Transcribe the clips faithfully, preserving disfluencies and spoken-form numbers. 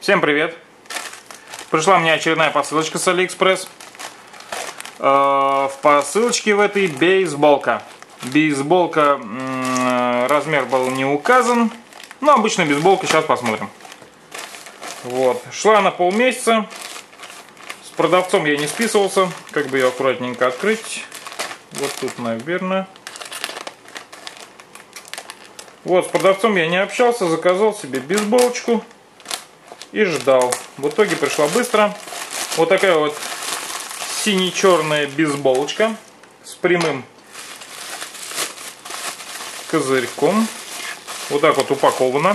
Всем привет! Пришла мне очередная посылочка с Алиэкспресс. В посылочке в этой бейсболка. Бейсболка, размер был не указан, но обычная бейсболка, сейчас посмотрим. Вот, шла на полмесяца. С продавцом я не списывался, как бы ее аккуратненько открыть. Вот тут, наверное. Вот, с продавцом я не общался, заказал себе бейсболочку и ждал. В итоге пришла быстро. Вот такая вот сине-черная бейсболочка с прямым козырьком. Вот так вот упакована.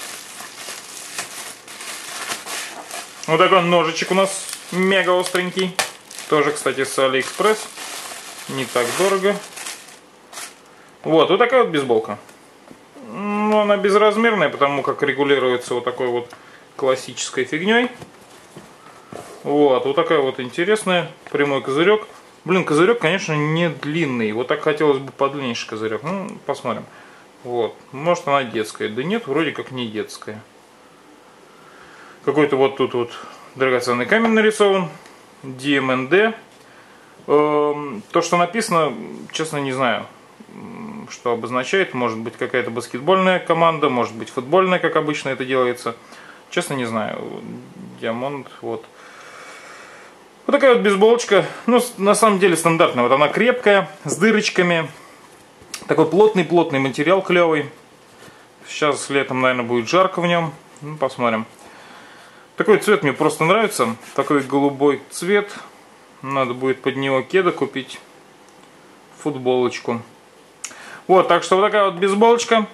Вот такой ножичек у нас мега остренький. Тоже, кстати, с Алиэкспресс. Не так дорого. Вот, вот такая вот бейсболка. Ну, она безразмерная, потому как регулируется вот такой вот классической фигней. Вот, вот такая вот интересная. Прямой козырек. Блин, козырек, конечно, не длинный. Вот так хотелось бы подлиннейший козырек. Ну, посмотрим. Вот, может она детская. Да нет, вроде как не детская. Какой-то вот тут вот драгоценный камень нарисован. ди эм эн ди. Эм, то, что написано, честно, не знаю, что обозначает. Может быть, какая-то баскетбольная команда, может быть, футбольная, как обычно это делается. Честно, не знаю. Диамонд, вот. Вот такая вот бейсболочка. Ну, на самом деле, стандартная. Вот она крепкая, с дырочками. Такой плотный-плотный материал, клевый. Сейчас летом, наверное, будет жарко в нем. Ну, посмотрим. Такой цвет мне просто нравится. Такой голубой цвет. Надо будет под него кеда купить. Футболочку. Вот, так что вот такая вот бейсболочка.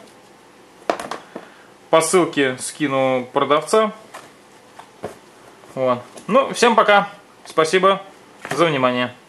По ссылке скину продавца. Вот. Ну, всем пока. Спасибо за внимание.